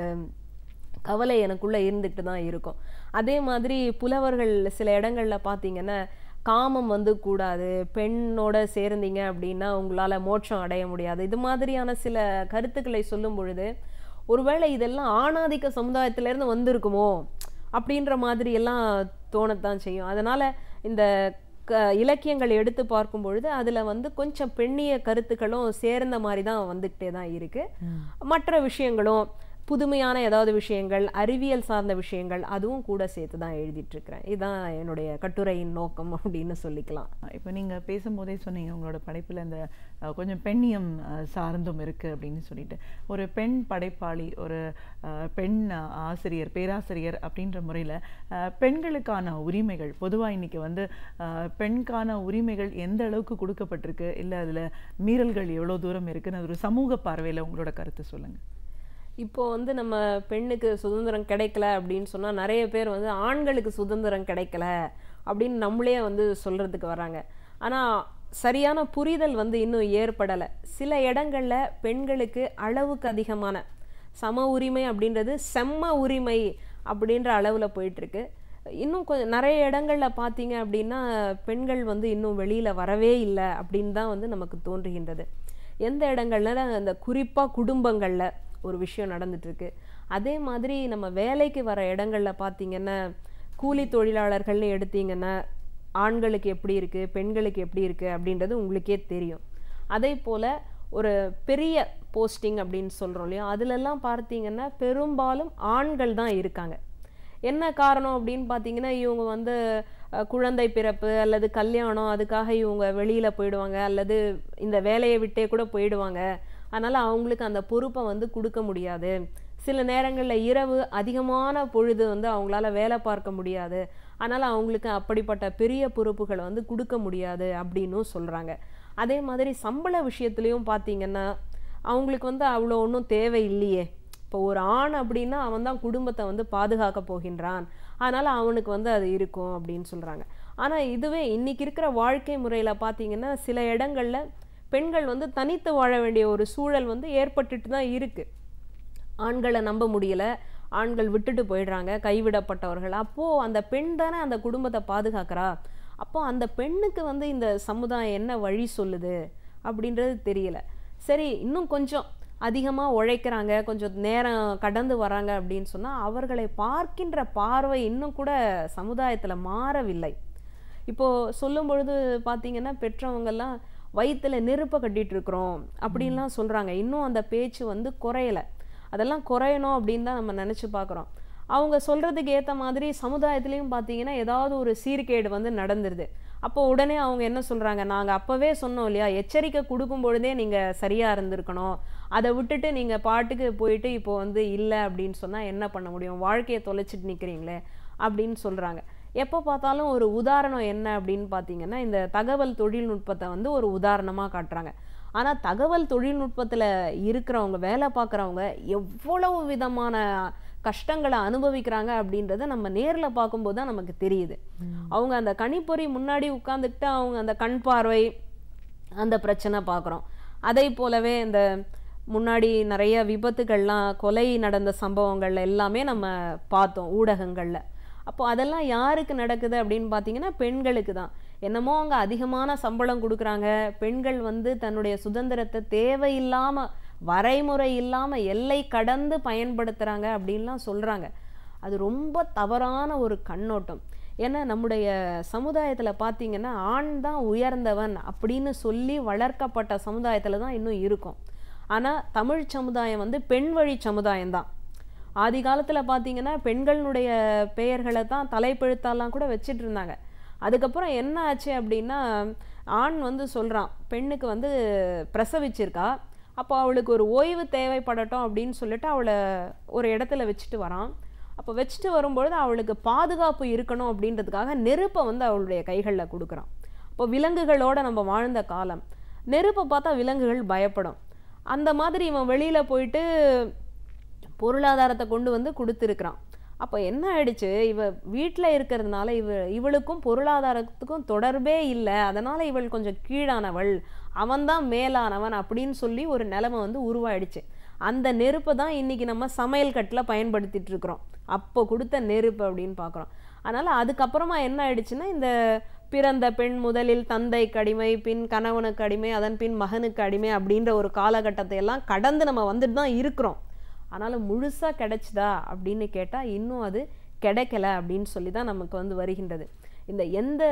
Speaker 3: கவலை எனக்குள்ளே இருந்துட்டு தான் இருக்கும். அதே மாதிரி புலவர்கள் சில இடங்களில் பார்த்தீங்கன்னா காமம் வந்து கூடாது, பெண்ணோட சேர்ந்தீங்க அப்படின்னா உங்களால் மோட்சம் அடைய முடியாது, இது மாதிரியான சில கருத்துக்களை சொல்லும் பொழுது ஒருவேளை இதெல்லாம் ஆணாதிக்க சமுதாயத்திலேருந்து வந்திருக்குமோ அப்படின்ற மாதிரி எல்லாம் தோணத்தான் செய்யும். அதனால் இந்த இலக்கியங்கள் எடுத்து பார்க்கும் பொழுது அதில் வந்து கொஞ்சம் பெண்ணிய கருத்துக்களும் சேர்ந்த மாதிரி தான் வந்துக்கிட்டே தான் இருக்குது. மற்ற விஷயங்களும் புதுமையான ஏதாவது விஷயங்கள், அறிவியல் சார்ந்த விஷயங்கள் அதுவும் கூட சேர்த்து தான் எழுதிட்டு இருக்கிறேன். இதுதான் என்னுடைய கட்டுரையின் நோக்கம் அப்படின்னு சொல்லிக்கலாம்.
Speaker 2: இப்போ நீங்கள் பேசும்போதே சொன்னீங்க உங்களோட படைப்பில் இந்த கொஞ்சம் பெண்ணியம் சார்ந்தும் இருக்குது அப்படின்னு சொல்லிட்டு. ஒரு பெண் படைப்பாளி, ஒரு பெண் ஆசிரியர், பேராசிரியர் அப்படின்ற முறையில் பெண்களுக்கான உரிமைகள் பொதுவாக இன்றைக்கி வந்து பெண்கான உரிமைகள் எந்த அளவுக்கு கொடுக்கப்பட்டிருக்கு, இல்லை அதில் மீறல்கள் எவ்வளோ தூரம் இருக்குன்னு ஒரு சமூக பார்வையில் உங்களோட கருத்து சொல்லுங்கள்.
Speaker 3: இப்போ வந்து நம்ம பெண்ணுக்கு சுதந்திரம் கிடைக்கல அப்படின்னு சொன்னால் நிறைய பேர் வந்து ஆண்களுக்கு சுதந்திரம் கிடைக்கல அப்படின்னு நம்மளே வந்து சொல்கிறதுக்கு வராங்க. ஆனால் சரியான புரிதல் வந்து இன்னும் ஏற்படலை. சில இடங்களில் பெண்களுக்கு அளவுக்கு அதிகமான சம உரிமை அப்படின்றது செம்ம உரிமை அப்படின்ற அளவில் போயிட்டுருக்கு. இன்னும் கொஞ்சம் நிறைய இடங்களில் பார்த்தீங்க அப்படின்னா பெண்கள் வந்து இன்னும் வெளியில் வரவே இல்லை அப்படின்னு தான் வந்து நமக்கு தோன்றுகின்றது. எந்த இடங்கள்ல அந்த குறிப்பாக குடும்பங்களில் ஒரு விஷயம் நடந்துட்டுருக்கு. அதே மாதிரி நம்ம வேலைக்கு வர இடங்களில் பார்த்திங்கன்னா கூலி தொழிலாளர்கள்னு எடுத்திங்கன்னா ஆண்களுக்கு எப்படி இருக்குது, பெண்களுக்கு எப்படி இருக்குது அப்படின்றது உங்களுக்கே தெரியும். அதே போல் ஒரு பெரிய போஸ்டிங் அப்படின்னு சொல்கிறோம் இல்லையா, அதிலெல்லாம் பார்த்திங்கன்னா பெரும்பாலும் ஆண்கள் தான் இருக்காங்க. என்ன காரணம் அப்படின்னு பார்த்தீங்கன்னா இவங்க வந்து குழந்தை பிறப்பு அல்லது கல்யாணம் அதுக்காக இவங்க வெளியில் போயிடுவாங்க அல்லது இந்த வேலையை விட்டே கூட போயிடுவாங்க. அதனால் அவங்களுக்கு அந்த பொறுப்பை வந்து கொடுக்க முடியாது. சில நேரங்களில் இரவு அதிகமான பொழுது வந்து அவங்களால வேலை பார்க்க முடியாது. அதனால் அவங்களுக்கு அப்படிப்பட்ட பெரிய பொறுப்புகளை வந்து கொடுக்க முடியாது அப்படின்னும் சொல்கிறாங்க. அதே மாதிரி சம்பள விஷயத்துலேயும் பார்த்திங்கன்னா அவங்களுக்கு வந்து அவ்வளோ ஒன்றும் தேவை இல்லையே. இப்போ ஒரு ஆண் அப்படின்னா அவன் தான் குடும்பத்தை வந்து பாதுகாக்க போகின்றான், அதனால் அவனுக்கு வந்து அது இருக்கும் அப்படின்னு சொல்கிறாங்க. ஆனால் இதுவே இன்றைக்கி இருக்கிற வாழ்க்கை முறையில் பார்த்திங்கன்னா சில இடங்களில் பெண்கள் வந்து தனித்து வாழ வேண்டிய ஒரு சூழல் வந்து ஏற்பட்டுட்டு தான் இருக்குது. ஆண்களை நம்ப முடியலை, ஆண்கள் விட்டுட்டு போயிடுறாங்க, கைவிடப்பட்டவர்கள். அப்போது அந்த பெண் தானே அந்த குடும்பத்தை பாதுகாக்கிறா. அப்போ அந்த பெண்ணுக்கு வந்து இந்த சமுதாயம் என்ன வழி சொல்லுது அப்படின்றது தெரியல. சரி, இன்னும் கொஞ்சம் அதிகமாக உழைக்கிறாங்க, கொஞ்சம் நேரம் கடந்து வராங்க அப்படின்னு சொன்னால் அவர்களை பார்க்கின்ற பார்வை இன்னும் கூட சமுதாயத்தில் மாறவில்லை. இப்போது சொல்லும் பொழுது பார்த்தீங்கன்னா பெற்றவங்கெல்லாம் வயிற்றுல நெருப்பை கட்டிட்டு இருக்கிறோம் அப்படின்லாம் சொல்கிறாங்க. இன்னும் அந்த பேச்சு வந்து குறையலை. அதெல்லாம் குறையணும் அப்படின்னு தான் நம்ம நினச்சி பார்க்குறோம். அவங்க சொல்கிறதுக்கு ஏற்ற மாதிரி சமுதாயத்துலேயும் பார்த்தீங்கன்னா ஏதாவது ஒரு சீர்கேடு வந்து நடந்துருது. அப்போ உடனே அவங்க என்ன சொல்கிறாங்க, நாங்கள் அப்போவே சொன்னோம் இல்லையா, எச்சரிக்கை கொடுக்கும் பொழுதே நீங்கள் சரியாக இருந்திருக்கணும், அதை விட்டுட்டு நீங்கள் பாட்டுக்கு போயிட்டு இப்போ வந்து இல்லை அப்படின்னு சொன்னால் என்ன பண்ண முடியும், வாழ்க்கையை தொலைச்சிட்டு நிற்கிறீங்களே அப்படின்னு சொல்கிறாங்க. எப்போ பார்த்தாலும் ஒரு உதாரணம் என்ன அப்படின்னு பார்த்தீங்கன்னா இந்த தகவல் தொழில்நுட்பத்தை வந்து ஒரு உதாரணமாக காட்டுறாங்க. ஆனால் தகவல் தொழில்நுட்பத்தில் இருக்கிறவங்க, வேலை பார்க்குறவங்க எவ்வளவு விதமான கஷ்டங்களை அனுபவிக்கிறாங்க அப்படின்றத நம்ம நேரில் பார்க்கும்போது தான் நமக்கு தெரியுது. அவங்க அந்த கணிப்பொறி முன்னாடி உட்காந்துக்கிட்டு அவங்க அந்த கண் பார்வை அந்த பிரச்சனை பார்க்குறோம். அதே போலவே இந்த முன்னாடி நிறைய விபத்துகள்லாம், கொலை நடந்த சம்பவங்கள் எல்லாமே நம்ம பார்த்தோம் ஊடகங்களில். அப்போ அதெல்லாம் யாருக்கு நடக்குது அப்படின்னு பார்த்தீங்கன்னா பெண்களுக்கு தான். என்னமோ அவங்க அதிகமான சம்பளம் கொடுக்குறாங்க, பெண்கள் வந்து தன்னுடைய சுதந்திரத்தை தேவையில்லாமல், வரைமுறை இல்லாமல், எல்லை கடந்து பயன்படுத்துகிறாங்க அப்படின்லாம் சொல்கிறாங்க. அது ரொம்ப தவறான ஒரு கண்ணோட்டம். ஏன்னா நம்முடைய சமுதாயத்தில் பார்த்தீங்கன்னா ஆண் தான் உயர்ந்தவன் அப்படின்னு சொல்லி வளர்க்கப்பட்ட சமுதாயத்தில் தான் இன்னும் இருக்கும். ஆனால் தமிழ் சமுதாயம் வந்து பெண் வழி சமுதாயம்தான். ஆதி காலத்தில் பார்த்தீங்கன்னா பெண்களுடைய பெயர்களை தான் தலைப்பெழுத்தாலாம் கூட வச்சிட்டு இருந்தாங்க. அதுக்கப்புறம் என்ன ஆச்சு அப்படின்னா ஆண் வந்து சொல்கிறான், பெண்ணுக்கு வந்து பிரசவிச்சிருக்கா, அப்போ அவளுக்கு ஒரு ஓய்வு தேவைப்படட்டும் அப்படின்னு சொல்லிட்டு அவளை ஒரு இடத்துல வச்சுட்டு வரான். அப்போ வச்சுட்டு வரும்பொழுது அவளுக்கு பாதுகாப்பு இருக்கணும் அப்படின்றதுக்காக நெருப்பை வந்து அவளுடைய கைகளில் கொடுக்குறான். இப்போ விலங்குகளோடு நம்ம வாழ்ந்த காலம், நெருப்பை பார்த்தா விலங்குகள் பயப்படும். அந்த மாதிரி இவன் வெளியில் போயிட்டு பொருளாதாரத்தை கொண்டு வந்து கொடுத்துருக்குறான். அப்போ என்ன ஆயிடுச்சு, இவ வீட்டில் இருக்கிறதுனால இவளுக்கும் பொருளாதாரத்துக்கும் தொடர்பே இல்லை, அதனால் இவள் கொஞ்சம் கீழானவள், அவன்தான் மேலானவன் அப்படின்னு சொல்லி ஒரு நிலைமை வந்து உருவாயிடுச்சு. அந்த நெருப்பை தான் இன்றைக்கி நம்ம சமையல் கட்டில் பயன்படுத்திட்டு இருக்கிறோம். அப்போ கொடுத்த நெருப்பு அப்படின்னு பார்க்குறோம். அதனால் அதுக்கப்புறமா என்ன ஆயிடுச்சுன்னா இந்த பிறந்த பெண் முதலில் தந்தைக்கு அடிமை, பின் கணவனுக்கு அடிமை, அதன் பின் மகனுக்கு அடிமை அப்படின்ற ஒரு காலகட்டத்தை எல்லாம் கடந்து நம்ம வந்துட்டு தான் இருக்கிறோம். ஆனாலும் முழுசாக கிடைச்சிதா அப்படின்னு கேட்டால் இன்னும் அது கிடைக்கல அப்படின்னு சொல்லி தான் நமக்கு வந்து வருகின்றது. இந்த எந்த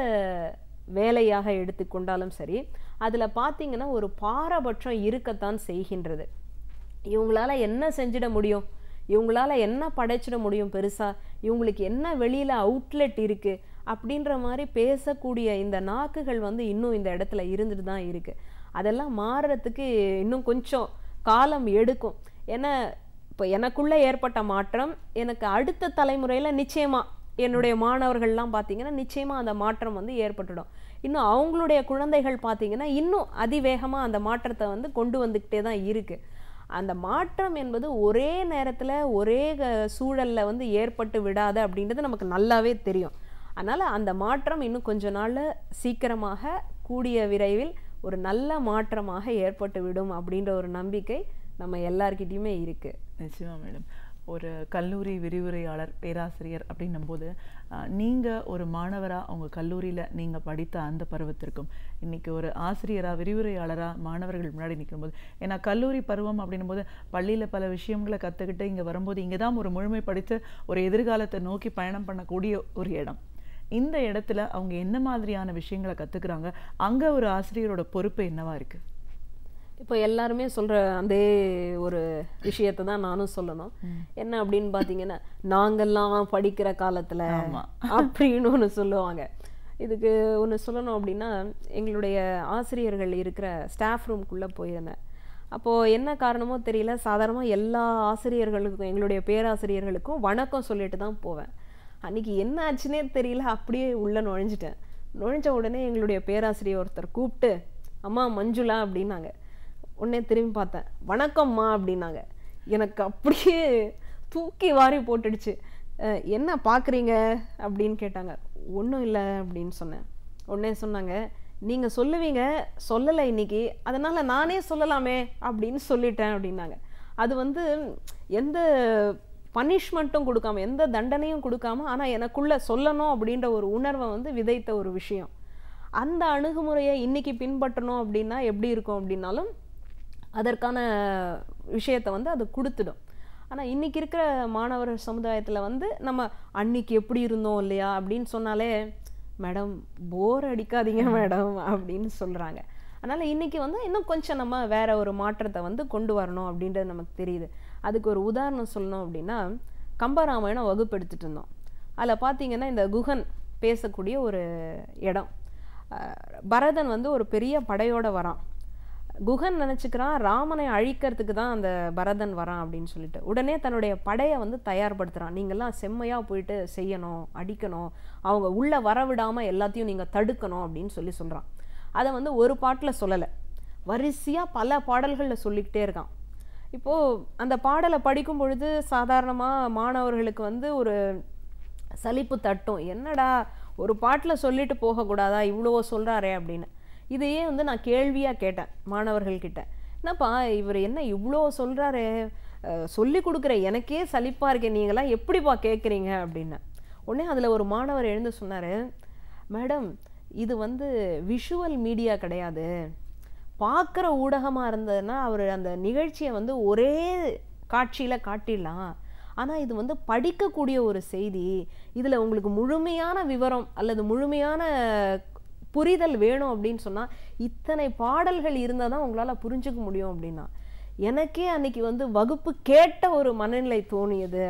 Speaker 3: வேலையாக எடுத்துக்கொண்டாலும் சரி, அதில் பார்த்தீங்கன்னா ஒரு பாரபட்சம் இருக்கத்தான் செய்கின்றது. இவங்களால என்ன செஞ்சிட முடியும், இவங்களால என்ன படைச்சிட முடியும் பெருசாக, இவங்களுக்கு என்ன வெளியில் அவுட்லெட் இருக்குது அப்படின்ற மாதிரி பேசக்கூடிய இந்த நாக்குகள் வந்து இன்னும் இந்த இடத்துல இருந்துட்டு தான் இருக்குது. அதெல்லாம் மாறுறதுக்கு இன்னும் கொஞ்சம் காலம் எடுக்கும். ஏன்னா இப்போ எனக்குள்ளே ஏற்பட்ட மாற்றம் எனக்கு அடுத்த தலைமுறையில் நிச்சயமாக என்னுடைய மாணவர்கள்லாம் பார்த்தீங்கன்னா நிச்சயமாக அந்த மாற்றம் வந்து ஏற்பட்டுடும். இன்னும் அவங்களுடைய குழந்தைகள் பார்த்தீங்கன்னா இன்னும் அதிவேகமாக அந்த மாற்றத்தை வந்து கொண்டு வந்துக்கிட்டே தான் இருக்குது. அந்த மாற்றம் என்பது ஒரே நேரத்தில் ஒரே சூழலில் வந்து ஏற்பட்டு விடாது அப்படின்றது நமக்கு நல்லாவே தெரியும். அதனால் அந்த மாற்றம் இன்னும் கொஞ்ச நாளில் சீக்கிரமாக கூடிய விரைவில் ஒரு நல்ல மாற்றமாக ஏற்பட்டு விடும் அப்படின்ற ஒரு நம்பிக்கை நம்ம எல்லார்கிட்டையுமே இருக்குது.
Speaker 2: நிச்சயமா மேடம். ஒரு கல்லூரி விரிவுரையாளர், பேராசிரியர் அப்படின்னும் போது நீங்கள் ஒரு மாணவராக உங்கள் கல்லூரியில் நீங்கள் படித்த அந்த பருவத்திற்கும் இன்றைக்கி ஒரு ஆசிரியராக விரிவுரையாளராக மாணவர்கள் முன்னாடி நிற்கும்போது, ஏன்னா கல்லூரி பருவம் அப்படின்னும் போது பள்ளியில் பல விஷயங்களை கற்றுக்கிட்டு இங்கே வரும்போது இங்கே தான் ஒரு முழுமை படித்து ஒரு எதிர்காலத்தை நோக்கி பயணம் பண்ணக்கூடிய ஒரு இடம். இந்த இடத்துல அவங்க என்ன மாதிரியான விஷயங்களை கற்றுக்குறாங்க, அங்கே ஒரு ஆசிரியரோட பொறுப்பு என்னவா இருக்குது?
Speaker 3: இப்போ எல்லாருமே சொல்கிற அதே ஒரு விஷயத்தை தான் நானும் சொல்லணும். என்ன அப்படின்னு பார்த்தீங்கன்னா, நாங்கள்லாம் படிக்கிற காலத்தில் அப்படின்னு ஒன்று சொல்லுவாங்க. இதுக்கு ஒன்று சொல்லணும் அப்படின்னா, எங்களுடைய ஆசிரியர்கள் இருக்கிற ஸ்டாஃப் ரூம்குள்ளே போயிருந்தேன். அப்போது என்ன காரணமோ தெரியல, சாதாரணமாக எல்லா ஆசிரியர்களுக்கும் எங்களுடைய பேராசிரியர்களுக்கும் வணக்கம் சொல்லிட்டு தான் போவேன். அன்றைக்கி என்ன ஆச்சுன்னே தெரியல, அப்படியே உள்ளே நுழைஞ்சிட்டேன். நுழைஞ்ச உடனே எங்களுடைய பேராசிரியர் ஒருத்தர் கூப்பிட்டு, அம்மா மஞ்சுளா அப்படின்னாங்க. உடனே திரும்பி பார்த்தேன், வணக்கம்மா அப்படின்னாங்க. எனக்கு அப்படியே தூக்கி வாரி போட்டுடுச்சு. என்ன பார்க்குறீங்க அப்படின்னு கேட்டாங்க. ஒன்றும் இல்லை அப்படின்னு சொன்னேன். உடனே சொன்னாங்க, நீங்கள் சொல்லுவீங்க, சொல்லலை இன்னைக்கு, அதனால் நானே சொல்லலாமே அப்படின்னு சொல்லிட்டேன் அப்படின்னாங்க. அது வந்து எந்த பனிஷ்மெண்ட்டும் கொடுக்காம, எந்த தண்டனையும் கொடுக்காம, ஆனால் எனக்குள்ள சொல்லணும் அப்படின்ற ஒரு உணர்வை வந்து விதைத்த ஒரு விஷயம். அந்த அணுகுமுறையை இன்னைக்கு பின்பற்றணும் அப்படின்னா எப்படி இருக்கும் அப்படின்னாலும் அதற்கான விஷயத்தை வந்து அது கொடுத்துடும். ஆனால் இன்னைக்கு இருக்கிற மாணவர் சமுதாயத்தில் வந்து நம்ம அன்னைக்கு எப்படி இருந்தோம் இல்லையா அப்படின்னு சொன்னாலே, மேடம் போர் அடிக்காதீங்க மேடம் அப்படின்னு சொல்கிறாங்க. அதனால் இன்றைக்கி வந்து இன்னும் கொஞ்சம் நம்ம வேற ஒரு மாற்றத்தை வந்து கொண்டு வரணும் அப்படின்றது நமக்கு தெரியுது. அதுக்கு ஒரு உதாரணம் சொல்லணும் அப்படின்னா, கம்பராமாயணம் வகுப்பு எடுத்துகிட்டு இருந்தோம். அதில் பார்த்தீங்கன்னா இந்த குகன் பேசக்கூடிய ஒரு இடம். பரதன் வந்து ஒரு பெரிய படையோட வரான். குகன் நினச்சிக்கிறான் ராமனை அழிக்கிறதுக்கு தான் அந்த பரதன் வரான் அப்படின்னு சொல்லிட்டு உடனே தன்னுடைய படையை வந்து தயார்படுத்துகிறான். நீங்கள்லாம் செம்மையாக போயிட்டு செய்யணும், அடிக்கணும், அவங்க உள்ளே வரவிடாமல் எல்லாத்தையும் நீங்கள் தடுக்கணும் அப்படின்னு சொல்கிறான். அதை வந்து ஒரு பாட்டில் சொல்லலை, வரிசையாக பல பாடல்களில் சொல்லிக்கிட்டே இருக்கான். இப்போது அந்த பாடலை படிக்கும் பொழுது சாதாரணமாக மாணவர்களுக்கு வந்து ஒரு சலிப்பு தட்டும். என்னடா ஒரு பாட்டில் சொல்லிட்டு போகக்கூடாதா, இவ்வளோ சொல்கிறாரே அப்படின்னு. இதையே வந்து நான் கேள்வியாக கேட்டேன் மாணவர்கள்கிட்ட. என்னப்பா இவர் என்ன இவ்வளோ சொல்கிறாரே, சொல்லி கொடுக்குற எனக்கே சலிப்பாக இருக்கேன், நீங்களாம் எப்படிப்பா கேட்குறீங்க அப்படின்னு. உடனே அதில் ஒரு மாணவர் எழுந்து சொன்னார், மேடம் இது வந்து விஷுவல் மீடியா கிடையாது, பார்க்குற ஊடகமாக இருந்ததுன்னா அவர் அந்த நிகழ்ச்சியை வந்து ஒரே காட்சியில் காட்டிடலாம். ஆனால் இது வந்து படிக்கக்கூடிய ஒரு செய்தி, இதில் உங்களுக்கு முழுமையான விவரம் அல்லது முழுமையான புரிதல் வேணும் அப்படின்னு சொன்னால் இத்தனை பாடல்கள் இருந்தால் தான் உங்களால் புரிஞ்சுக்க முடியும் அப்படின்னா. எனக்கே அன்னைக்கு வந்து வகுப்பு கேட்ட ஒரு மனநிலை தோணியது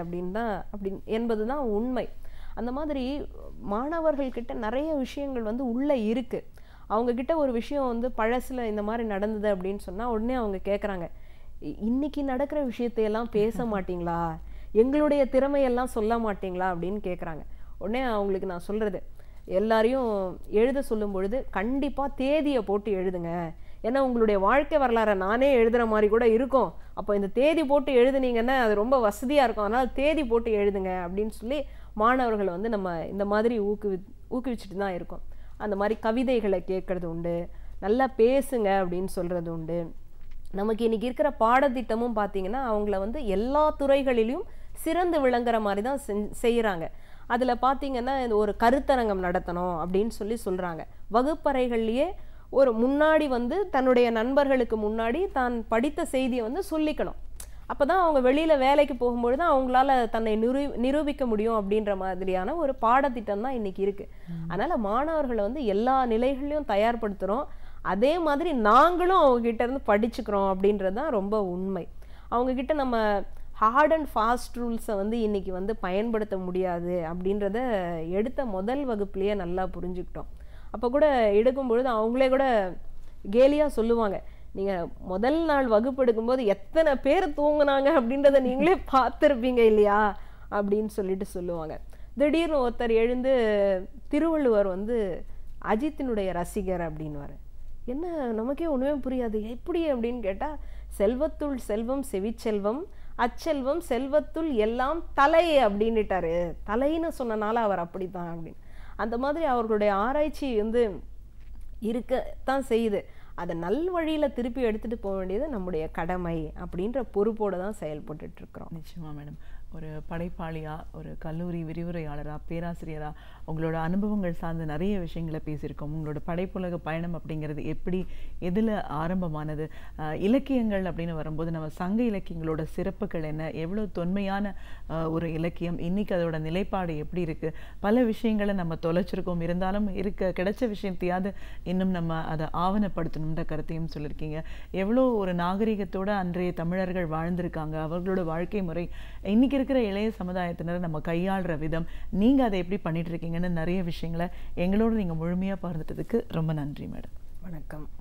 Speaker 3: என்பது தான் உண்மை. அந்த மாதிரி மாணவர்கள்கிட்ட நிறைய விஷயங்கள் வந்து உள்ளே இருக்குது. அவங்கக்கிட்ட ஒரு விஷயம் வந்து பழசில் இந்த மாதிரி நடந்தது அப்படின்னு சொன்னால் உடனே அவங்க கேட்குறாங்க, இன்னைக்கு நடக்கிற விஷயத்தையெல்லாம் பேச மாட்டிங்களா, எங்களுடைய திறமையெல்லாம் சொல்ல மாட்டிங்களா அப்படின்னு கேட்குறாங்க. உடனே அவங்களுக்கு நான் சொல்கிறது, எல்லாரையும் எழுத சொல்லும் பொழுது கண்டிப்பாக தேதியை போட்டு எழுதுங்க. ஏன்னா உங்களுடைய வாழ்க்கை வரலாறை நானே எழுதுகிற மாதிரி கூட இருக்கும். அப்போ இந்த தேதி போட்டு எழுதுனீங்கன்னா அது ரொம்ப வசதியாக இருக்கும். அதனால் தேதி போட்டு எழுதுங்க அப்படின்னு சொல்லி மாணவர்களை வந்து நம்ம இந்த மாதிரி ஊக்குவிச்சுட்டு தான் இருக்கோம். அந்த மாதிரி கவிதைகளை கேட்குறது உண்டு, நல்லா பேசுங்க அப்படின்னு சொல்கிறது உண்டு. நமக்கு இன்றைக்கி இருக்கிற பாடத்திட்டமும் பார்த்திங்கன்னா அவங்கள வந்து எல்லா துறைகளிலும் சிறந்து விளங்குற மாதிரி தான் செய்கிறாங்க. அதில் பார்த்திங்கன்னா ஒரு கருத்தரங்கம் நடத்தணும் அப்படின்னு சொல்கிறாங்க. வகுப்பறைகள்லேயே ஒரு முன்னாடி வந்து தன்னுடைய நண்பர்களுக்கு முன்னாடி தான் படித்த செய்தியை வந்து சொல்லிக்கணும். அப்போ தான் அவங்க வெளியில் வேலைக்கு போகும்பொழுது அவங்களால தன்னை நிரூபிக்க முடியும் அப்படின்ற மாதிரியான ஒரு பாடத்திட்டம் தான் இன்றைக்கி இருக்குது. அதனால் மாணவர்களை வந்து எல்லா நிலைகளையும் தயார்படுத்துகிறோம். அதே மாதிரி நாங்களும் அவங்ககிட்ட இருந்து படிச்சுக்கிறோம் அப்படின்றது தான் ரொம்ப உண்மை. அவங்கக்கிட்ட நம்ம ஹார்ட் அண்ட் ஃபாஸ்ட் ரூல்ஸை வந்து இன்றைக்கி வந்து பயன்படுத்த முடியாது அப்படின்றத எடுத்த முதல் வகுப்புலேயே நல்லா புரிஞ்சுக்கிட்டோம். அப்போ கூட எடுக்கும்பொழுது அவங்களே கூட கேலியாக சொல்லுவாங்க, நீங்கள் முதல் நாள் வகுப்பு எடுக்கும்போது எத்தனை பேர் தூங்குனாங்க அப்படின்றத நீங்களே பார்த்துருப்பீங்க இல்லையா அப்படின்னு சொல்லுவாங்க. திடீர்னு ஒருத்தர் எழுந்து திருவள்ளுவர் வந்து அஜித்தினுடைய ரசிகர் அப்படின்வார். என்ன நமக்கே ஒன்றுமே புரியாது, எப்படி அப்படின்னு கேட்டால், செல்வத்துள் செல்வம் செவிச்செல்வம் அச்செல்வம் செல்வத்துள் எல்லாம் தலை அப்படின்னுட்டாரு. தலைன்னு சொன்னனால அவர் அப்படித்தான் அப்படின்னு. அந்த மாதிரி அவர்களுடைய ஆராய்ச்சி வந்து இருக்கத்தான் செய்யுது. அதை நல் வழியில் திருப்பி எடுத்துகிட்டு போக வேண்டியது நம்முடைய கடமை அப்படின்ற பொறுப்போடு தான் செயல்பட்டு இருக்கிறோம்.
Speaker 2: நிச்சயமாக மேடம், ஒரு படைப்பாளியாக, ஒரு கல்லூரி விரிவுரையாளராக, பேராசிரியராக உங்களோட அனுபவங்கள் சார்ந்த நிறைய விஷயங்களை பேசியிருக்கோம். உங்களோட படைப்புலக பயணம் அப்படிங்கிறது எப்படி, எதில் ஆரம்பமானது, இலக்கியங்கள் அப்படின்னு வரும்போது நம்ம சங்க இலக்கியங்களோட சிறப்புகள் என்ன, எவ்வளோ தொன்மையான ஒரு இலக்கியம், இன்றைக்கி அதோட நிலைப்பாடு எப்படி இருக்குது, பல விஷயங்களை நம்ம தொலைச்சிருக்கோம். இருந்தாலும் கிடைச்ச விஷயத்தையாவது இன்னும் நம்ம அதை ஆவணப்படுத்தணுன்ற கருத்தையும் சொல்லியிருக்கீங்க. எவ்வளோ ஒரு நாகரிகத்தோடு அன்றைய தமிழர்கள் வாழ்ந்திருக்காங்க, அவர்களோட வாழ்க்கை முறை இன்னைக்கு இருக்கிற இளைய சமுதாயத்தினரை நம்ம கையாளுற விதம், நீங்கள் அதை எப்படி பண்ணிட்டு இருக்கீங்கன்னு நிறைய விஷயங்களை எங்களோட நீங்கள் முழுமையாக பகிர்ந்துட்டதுக்கு ரொம்ப நன்றி மேடம்.
Speaker 3: வணக்கம்.